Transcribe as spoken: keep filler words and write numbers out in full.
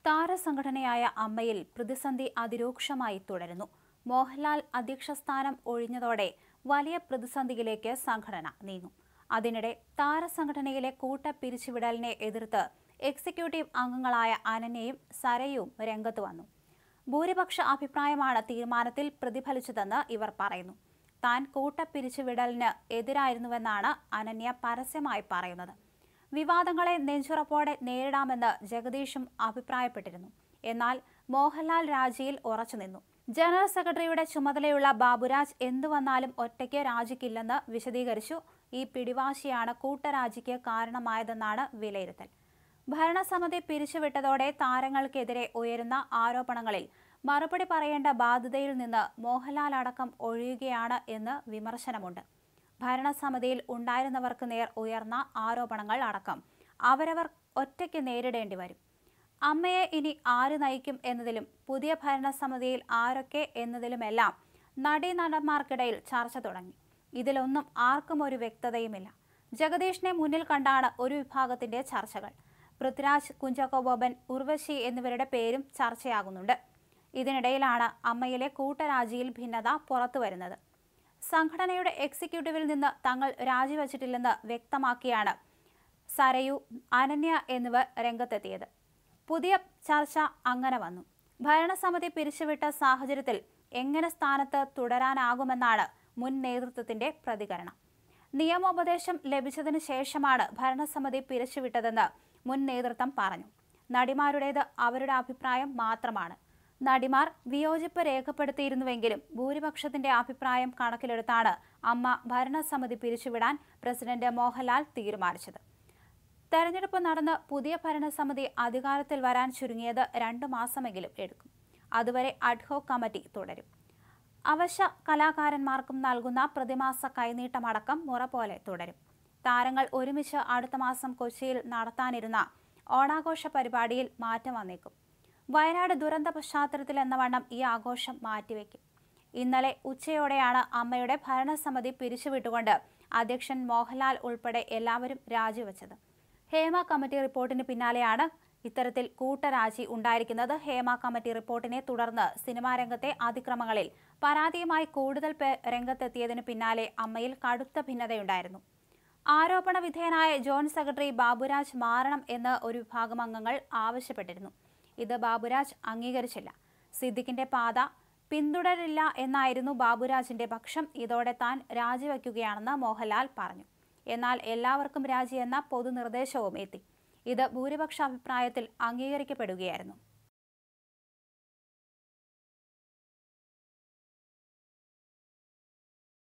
താരസംഘടനയായ അമ്മയിൽ പ്രതിസന്ധി അതിരൂക്ഷമായി തുടരുന്നു. മോഹൻലാൽ അധ്യക്ഷസ്ഥാനം ഒഴിഞ്ഞതോടെ വലിയ പ്രതിസന്ധിയിലേക്ക് സംഘടന നീങ്ങും. അതിനിടെ താരസംഘടനയിലെ കൂട്ടപ്പിരിച്ചുവിടലിനെ എതിർത്ത് എക്സിക്യൂട്ടീവ് അംഗങ്ങളായ അനന്യയും സരയുവും രംഗത്ത് വന്നു. ഭൂരിപക്ഷ അഭിപ്രായമാണ് തീരുമാനത്തിൽ പ്രതിഫലിച്ചതെന്ന് ഇവർ പറയുന്നു. താൻ കൂട്ടപ്പിരിച്ചുവിടലിന് എതിരായിരുന്നുവെന്നാണ് അനന്യ പരസ്യമായി പറയുന്നത്. വിവാദങ്ങളെ നെഞ്ചുറപ്പോടെ നേരിടാമെന്ന് ജഗദീഷും അഭിപ്രായപ്പെട്ടിരുന്നു. എന്നാൽ മോഹൻലാൽ രാജിയിൽ ഉറച്ചുനിന്നു. ജനറൽ സെക്രട്ടറിയുടെ ചുമതലയുള്ള ബാബുരാജ് എന്തു വന്നാലും ഒറ്റയ്ക്ക് രാജിക്കില്ലെന്ന് വിശദീകരിച്ചു. ഈ പിടിവാശിയാണ് കൂട്ടരാജിക്ക് കാരണമായതെന്നാണ് വിലയിരുത്തൽ. ഭരണസമിതി പിരിച്ചുവിട്ടതോടെ താരങ്ങൾക്കെതിരെ ഉയരുന്ന ആരോപണങ്ങളിൽ മറുപടി പറയേണ്ട ബാധ്യതയിൽ നിന്ന് മോഹൻലാൽ അടക്കം ഒഴിയുകയാണ് എന്ന് വിമർശനമുണ്ട്. ഭരണസമിതിയിൽ ഉണ്ടായിരുന്നവർക്ക് നേർ ഉയർന്ന ആരോപണങ്ങൾ അടക്കം അവരവർ ഒറ്റയ്ക്ക് നേരിടേണ്ടി വരും. അമ്മയെ ഇനി ആര് നയിക്കും എന്നതിലും പുതിയ ഭരണസമിതിയിൽ ആരൊക്കെ എന്നതിലുമെല്ലാം നടീനടന്മാർക്കിടയിൽ ചർച്ച തുടങ്ങി. ഇതിലൊന്നും ആർക്കും ഒരു വ്യക്തതയുമില്ല. ജഗദീഷിനെ മുന്നിൽ കണ്ടാണ് ഒരു വിഭാഗത്തിന്റെ ചർച്ചകൾ. പൃഥ്വിരാജ്, കുഞ്ചാക്കോ ബോബൻ, ഉർവശി എന്നിവരുടെ പേരും ചർച്ചയാകുന്നുണ്ട്. ഇതിനിടയിലാണ് അമ്മയിലെ കൂട്ടരാജിയിൽ ഭിന്നത പുറത്തുവരുന്നത്. സംഘടനയുടെ എക്സിക്യൂട്ടീവിൽ നിന്ന് തങ്ങൾ രാജിവെച്ചിട്ടില്ലെന്ന് വ്യക്തമാക്കിയാണ് സരയു, അനന്യ എന്നിവർ രംഗത്തെത്തിയത്. പുതിയ ചർച്ച അങ്ങനെ വന്നു. ഭരണസമിതി പിരിച്ചുവിട്ട സാഹചര്യത്തിൽ എങ്ങനെ സ്ഥാനത്ത് തുടരാനാകുമെന്നാണ് മുൻ നേതൃത്വത്തിന്റെ പ്രതികരണം. നിയമോപദേശം ലഭിച്ചതിന് ശേഷമാണ് ഭരണസമിതി പിരിച്ചുവിട്ടതെന്ന് മുൻ നേതൃത്വം പറഞ്ഞു. നടിമാരുടേത് അവരുടെ അഭിപ്രായം മാത്രമാണ്. നടിമാർ വിയോജിപ്പ് രേഖപ്പെടുത്തിയിരുന്നുവെങ്കിലും ഭൂരിപക്ഷത്തിന്റെ അഭിപ്രായം കണക്കിലെടുത്താണ് അമ്മ ഭരണസമിതി പിരിച്ചുവിടാൻ പ്രസിഡന്റ് മോഹൻലാൽ തീരുമാനിച്ചത്. തെരഞ്ഞെടുപ്പ് നടന്ന് പുതിയ ഭരണസമിതി അധികാരത്തിൽ വരാൻ ചുരുങ്ങിയത് രണ്ടു മാസമെങ്കിലും എടുക്കും. അതുവരെ അഡ്ഹോക് കമ്മിറ്റി തുടരും. അവശ്യ കലാകാരന്മാർക്കും നൽകുന്ന പ്രതിമാസ കൈനീട്ടമടക്കം മുറ പോലെ തുടരും. താരങ്ങൾ ഒരുമിച്ച് അടുത്ത മാസം കൊച്ചിയിൽ നടത്താനിരുന്ന ഓണാഘോഷ പരിപാടിയിൽ മാറ്റം വന്നേക്കും. വയനാട് ദുരന്ത പശ്ചാത്തലത്തിൽ എന്ന വണ്ണം ഈ ആഘോഷം മാറ്റിവെക്കും. ഇന്നലെ ഉച്ചയോടെയാണ് അമ്മയുടെ ഭരണസമിതി പിരിച്ചുവിട്ടുകൊണ്ട് അധ്യക്ഷൻ മോഹൻലാൽ ഉൾപ്പെടെ എല്ലാവരും രാജിവെച്ചത്. ഹേമ കമ്മിറ്റി റിപ്പോർട്ടിന് പിന്നാലെയാണ് ഇത്തരത്തിൽ കൂട്ടരാജി ഉണ്ടായിരിക്കുന്നത്. ഹേമ കമ്മിറ്റി റിപ്പോർട്ടിനെ തുടർന്ന് സിനിമാ രംഗത്തെ അതിക്രമങ്ങളിൽ പരാതിയുമായി കൂടുതൽ പേർ രംഗത്തെത്തിയതിനു പിന്നാലെ അമ്മയിൽ കടുത്ത ഭിന്നതയുണ്ടായിരുന്നു. ആരോപണ വിധേയനായ ജോയിന്റ് സെക്രട്ടറി ബാബുരാജ് മാറണം എന്ന് ഒരു വിഭാഗം അംഗങ്ങൾ ആവശ്യപ്പെട്ടിരുന്നു. ഇത് ബാബുരാജ് അംഗീകരിച്ചില്ല. സിദ്ദിഖിന്റെ പാത പിന്തുടരില്ല എന്നായിരുന്നു ബാബുരാജിന്റെ പക്ഷം. ഇതോടെ താൻ രാജിവെക്കുകയാണെന്ന് മോഹൻലാൽ പറഞ്ഞു. എന്നാൽ എല്ലാവർക്കും രാജിയെന്ന പൊതുനിർദ്ദേശവും എത്തി. ഇത് ഭൂരിപക്ഷ അഭിപ്രായത്തിൽ അംഗീകരിക്കപ്പെടുകയായിരുന്നു.